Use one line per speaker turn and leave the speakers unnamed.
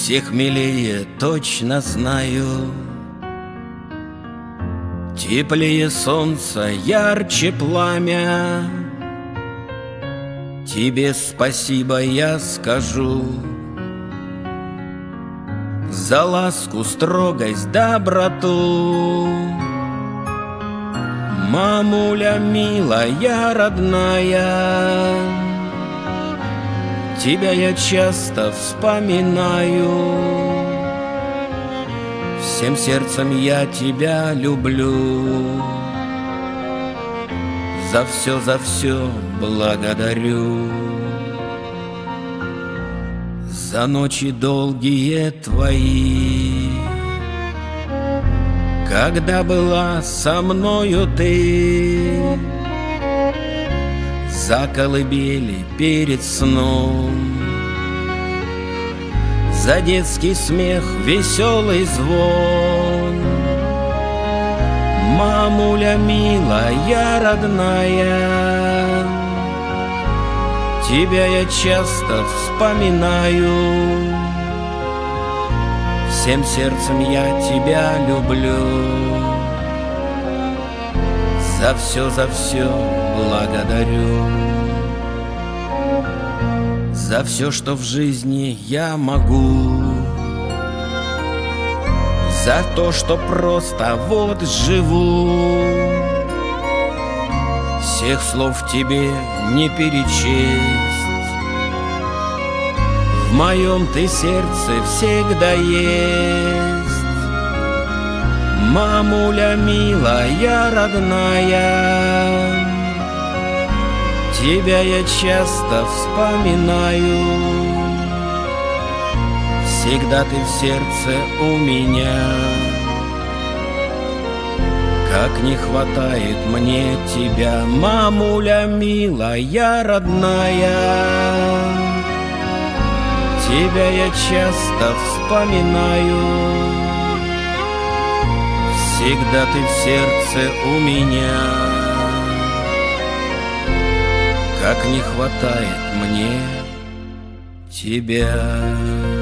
всех милее, точно знаю. Теплее солнца, ярче пламя. Тебе спасибо я скажу за ласку, строгость, доброту. Мамуля милая, родная, тебя я часто вспоминаю. Всем сердцем я тебя люблю. За все благодарю. За ночи долгие твои, когда была со мною ты, за колыбели перед сном, за детский смех, веселый звон. Мамуля милая, родная, тебя я часто вспоминаю. Всем сердцем я тебя люблю. За все благодарю. За все, что в жизни я могу. За то, что просто вот живу. Всех слов тебе не перечесть. В моем ты сердце всегда есть. Мамуля милая, родная, тебя я часто вспоминаю. Всегда ты в сердце у меня. Как не хватает мне тебя, мамуля милая, родная, тебя я часто вспоминаю. Всегда ты в сердце у меня. Как не хватает мне тебя.